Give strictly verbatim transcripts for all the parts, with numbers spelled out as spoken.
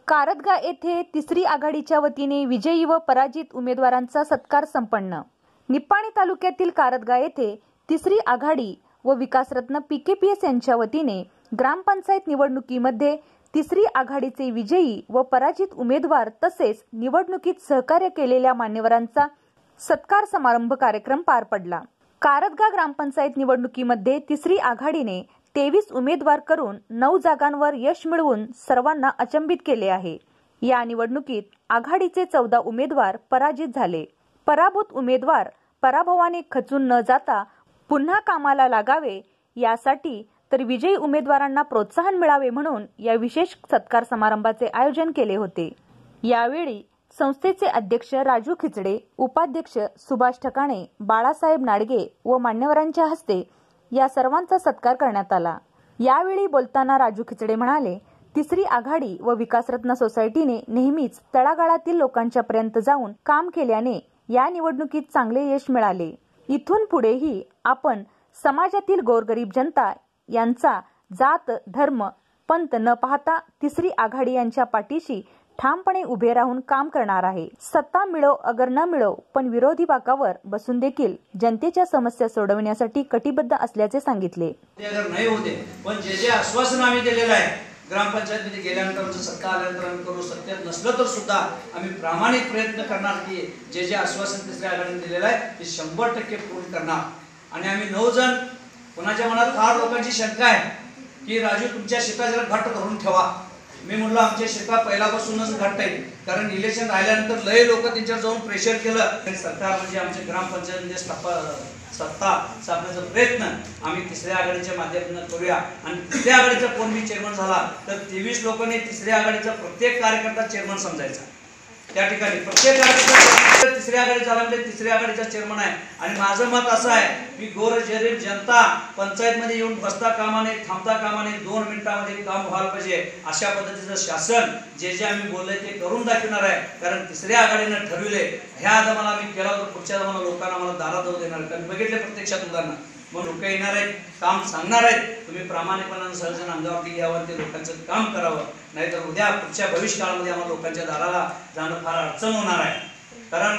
कारदगा येथे तिसरी आघाडीच्या वतीने विजयी व पराजित उमेदवारांचा सत्कार संपन्न। निप्पाणी तालुक्यातील कारदगा येथे तिसरी आघाडी व विकासरत्न पीकेपीएस यांच्या वतीने ग्रामपंचायत निवडणुकीमध्ये तिसरी आघाडीचे विजयी व पराजित उमेदवार तसेच निवडणुकीत सहकार्य केलेल्या मान्यवरांचा सत्कार समारंभ कार्यक्रम पार पडला। कारदगा ग्रामपंचायत निवडणुकीमध्ये तिसरी आघाडीने तेवीस उमेदवार करून नऊ जागांवर यश मिळवून सर्वांना अचंबित केले आहे। या निवडणुकीत आघाडीचे चौदा उमेदवार पराजित झाले। पराभूत उमेदवार पराभवाने खचून न जाता पुन्हा कामाला लागावे यासाठी तर विजयी उमेदवारांना प्रोत्साहन मिळावे म्हणून या विशेष सत्कार समारंभाचे आयोजन केले होते। यावेळी संस्थेचे अध्यक्ष राजू खिचडे, उपाध्यक्ष सुभाष ठकाणे, बाळासाहेब नाडगे व मान्यवरांच्या हस्ते या सर्वांचा सत्कार करण्यात आला। यावेळी बोलताना राजू खिचडे म्हणाले, तिसरी आघाडी व विकासरत्न सोसायटीने नेहमीच तळागाळातील लोकांच्या पर्यंत जाऊन काम केल्याने या निवडणुकीत चांगले यश मिळाले। इथून पुढेही आपण समाजातील गोरगरीब जनता यांचा जात धर्म पंथ न पाहता तिसरी आघाडी यांच्या पाठीशी ठामपणे उभे राहून काम करणार आहे। सत्ता मिळो अगर न मिळो पण विरोधी बाकावर बसून देखील जनतेच्या समस्या सोडवण्यासाठी कटिबद्ध असल्याचे सांगितले। अगर नाही होते पण जे जे आश्वासन आम्ही दिलेलं आहे ग्रामपंचायतीमध्ये गेल्यानंतर सत्ता आल्यानंतर आम्ही करू, सत्यात नसलं तर सुद्धा आम्ही प्रामाणिक प्रयत्न करणार की जे जे आश्वासन तिसऱ्या आघाडीने दिलेलं आहे ते शंभर टक्के पूर्ण करणार। आणि आम्ही नऊ जण, कोणाच्या मनात फार लोकांची शंका आहे की राजू तुमच्या शिका जरा घट्ट करून ठेवा। मी म्हणलो आमच्या शिका पहिल्यापासूनच घट्ट आहे, कारण इलेक्शन राहिल्यानंतर लय लोक त्यांच्यावर जाऊन प्रेशर केलं। सरकार म्हणजे आमच्या ग्रामपंचायतीमध्ये सत्ता स्थापनेचा प्रयत्न आम्ही तिसऱ्या आघाडीच्या माध्यमातून करूया। आणि तिसऱ्या आघाडीचा कोण मी चेअरमन झाला तर तेवीस लोकांनी तिसऱ्या आघाडीचा प्रत्येक कार्यकर्ता चेअरमन समजायचा। त्या ठिकाणी प्रत्येक कार्यकर्ता तिसऱ्या आघाडी झाला म्हणजे तिसऱ्या आघाडीचा चेअरमन आहे। आणि माझं मत असं आहे की गोरगरीब जनता पंचायत मध्ये येऊन बसता कामाने थांबता कामाने दोन मिनिटांमध्ये काम व्हायला पाहिजे अशा पद्धतीचं शासन जे जे आम्ही बोलले ते करून दाखवणार आहे। कारण तिसऱ्या आघाडीने ठरविले ह्या आदमाला आम्ही केला तर पुढच्या आदमाला लोकांना मला दारात जाऊ देणार, कारण बघितले प्रत्यक्षात उदाहरण। मग लोक येणार आहेत, काम सांगणार आहेत, तुम्ही प्रामाणिकपणाने सर्वजण अंगावरती घ्यावं, ते लोकांचं काम करावं, नाहीतर उद्या पुढच्या भविष्य काळामध्ये आम्हाला लोकांच्या दाराला जाणं फार अडचण होणार आहे। कारण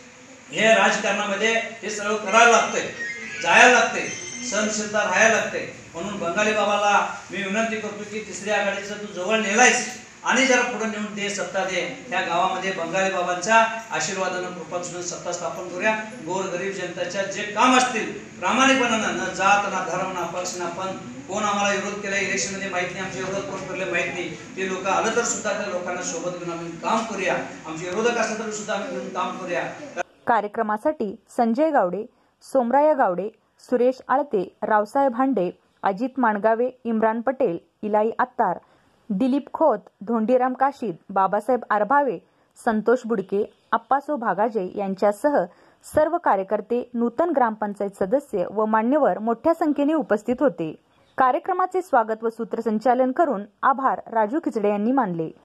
हे राजकारणामध्ये हे सगळं करायला लागतंय, जायला लागतंय, सहनशीलता राहायला लागते। म्हणून बंगाली बाबाला मी विनंती करतो की तिसऱ्या आघाडीचं तू जवळ नेलायस आणि जरा पुढे नेऊन दे, सत्ता दे। त्या गावामध्ये बंगाली बाबांच्या आशीर्वादानं कृपासून सत्ता स्थापन करूया। गोरगरीब जनतेच्या जे काम असतील प्रामाणिकपणानं, न जात ना धर्म ना पक्ष ना पंथ, कोण आम्हाला विरोध केला इलेक्शन मध्ये माहित नाही, आमचे विरोध कोण करले माहित नाही, ते लोक आलं तर सुद्धा त्या लोकांना सोबत घेऊन आम्ही काम करूया। आमचे विरोधक असलं तर सुद्धा आम्ही घेऊन काम करूया। कार्यक्रमासाठी संजय गावडे, सोमराया गावडे, सुरेश आळते, रावसाहेब हांडे, अजित माणगावे, इम्रान पटेल, इलाई आत्तार, दिलीप खोत, धोंडीराम काशीद, बाबासाहेब आरभावे, संतोष बुडके, अप्पासो भागाजे यांच्यासह सर्व कार्यकर्ते, नूतन ग्रामपंचायत सदस्य व मान्यवर मोठ्या संख्येने उपस्थित होते। कार्यक्रमाचे स्वागत व सूत्रसंचालन करून आभार राजू खिचडे यांनी मानले।